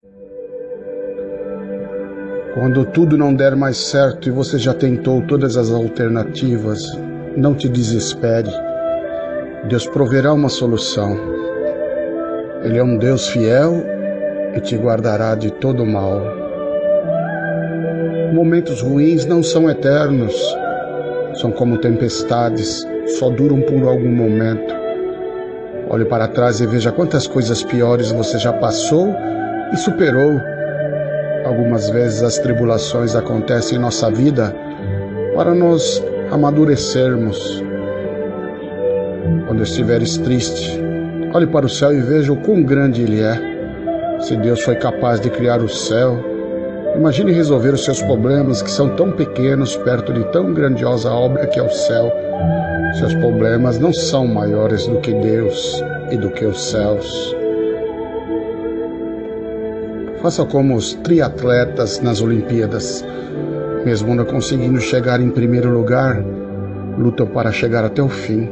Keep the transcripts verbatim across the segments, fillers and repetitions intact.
Quando tudo não der mais certo e você já tentou todas as alternativas, não te desespere. Deus proverá uma solução. Ele é um Deus fiel e te guardará de todo mal. Momentos ruins não são eternos. São como tempestades, só duram por algum momento. Olhe para trás e veja quantas coisas piores você já passou e superou. Algumas vezes as tribulações acontecem em nossa vida para nós amadurecermos. Quando estiveres triste, olhe para o céu e veja o quão grande ele é. Se Deus foi capaz de criar o céu, imagine resolver os seus problemas que são tão pequenos perto de tão grandiosa obra que é o céu. Seus problemas não são maiores do que Deus e do que os céus. Faça como os triatletas nas Olimpíadas. Mesmo não conseguindo chegar em primeiro lugar, lutam para chegar até o fim.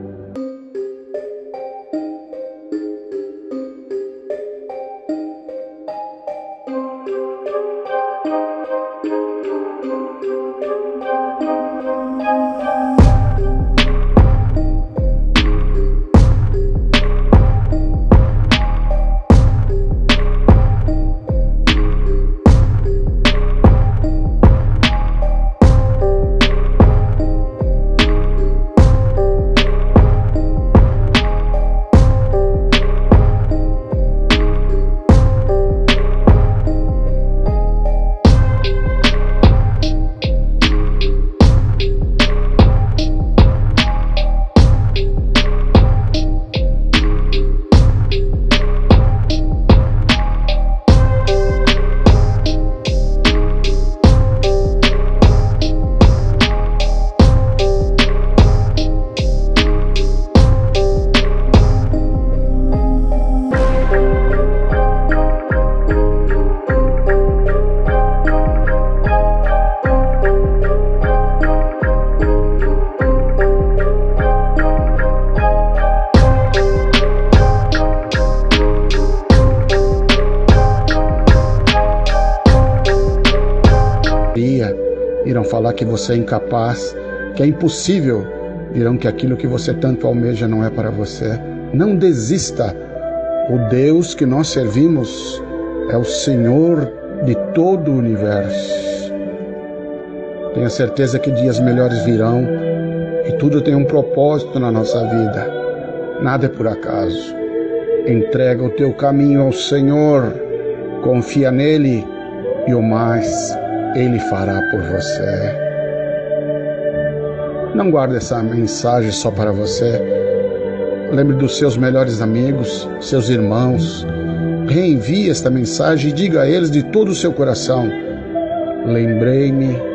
Irão falar que você é incapaz, que é impossível. Dirão que aquilo que você tanto almeja não é para você. Não desista. O Deus que nós servimos é o Senhor de todo o universo. Tenha certeza que dias melhores virão e tudo tem um propósito na nossa vida. Nada é por acaso. Entrega o teu caminho ao Senhor, confia nele e o mais Ele fará por você. Não guarde essa mensagem só para você. Lembre dos seus melhores amigos, seus irmãos. Reenvie esta mensagem e diga a eles de todo o seu coração: lembrei-me